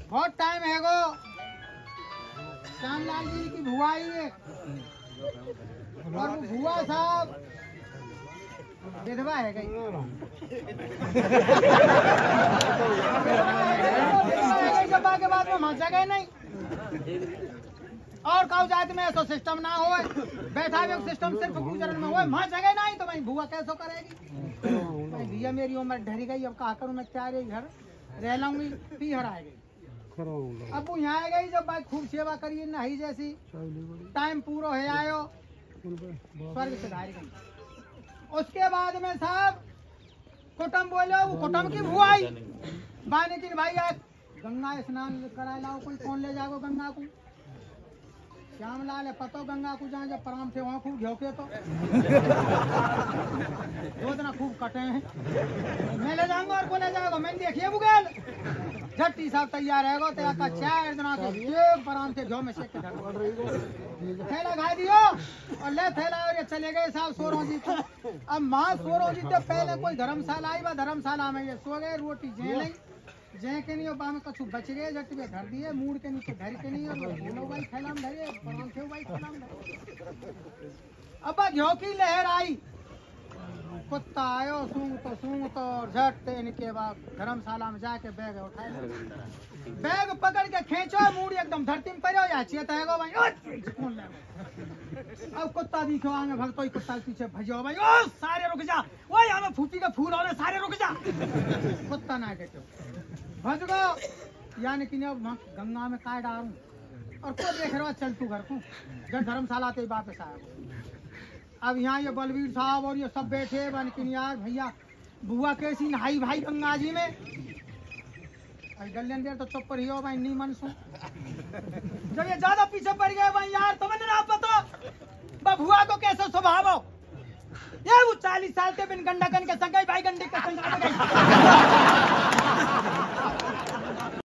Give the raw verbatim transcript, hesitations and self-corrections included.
बहुत टाइम है गो श्यामलाल जी की भुआ ही है और वो भुआ साहब विधवा है गई जब के बाद में मचा गए नहीं और काउ जात में ऐसा सिस्टम ना हो बैठा भी सिस्टम सिर्फ गुजरन में हो मां जगह नहीं तो मैं भुआ कैसे करेगी भाई भैया मेरी उम्र ढरी गई अब कहा करूं मैं चारे घर रह लाऊंगी पीहर आ गई अब वो यहाँ आ गई जब भाई खूब सेवा करिए नहीं जैसी टाइम पूरा है आयो स्वर्ग से धारी गई। उसके बाद में साहब कुटुम बोलो वो कुटुम की भुआ आई बाने की भाई आज गंगा स्नान करा लाओ कोई कौन ले जाओ गंगा को श्यामलाल है पतो गंगा को जहाँ जब पराम थे वहाँ खूब झोंके तो दो दिन खूब कटे हैं मैं ले जाऊंगा और बोले जाएगा मैंने देखिए बुगेल झट्टी साहब तैयार रहेगा तेरा का चार दिन एक पराम थे झो में से थैला खा दियो और ले थैला और ये चले गए साहब सोरो जी को। अब माँ सोरो जी तो पहले कोई धर्मशाला आई वह धर्मशाला में ये सो गए रोटी जे नहीं जे के नहीं और में कछु बच गए जट में घर दिए मूड के नीचे घर के नहीं और बोलो भाई थैला में धरे पराम थे भाई थैला में धरे। अब घ्यो की लहर आई कुत्ता आयो सूंघ तो सूंघ तो और झट इनके बाद धर्मशाला में जाके बैग उठाए बैग पकड़ के खींचो मूड एकदम धरती में पड़ो या चेता है भाई अब कुत्ता दिखो आगे भगतो ही कुत्ता पीछे भजो भाई ओ सारे रुक जा वो यहाँ फूटी के फूल और सारे रुक जा कुत्ता ना कहते भज गो यानी कि गंगा में काय डालू और को देख रहा चल तू घर को जब धर्मशाला ते वापस आया। अब यहाँ ये बलवीर साहब और ये सब बैठे बन कि यार भैया बुआ कैसी नहाई भाई गंगा जी में गलियन देर तो चुप पर ही हो भाई नहीं मन सु जब ये ज्यादा पीछे पड़ गए भाई यार तुम्हें ना पता बुआ को कैसे स्वभाव हो ये वो चालीस साल के बिन गंडा कन के संग भाई गंडे के संग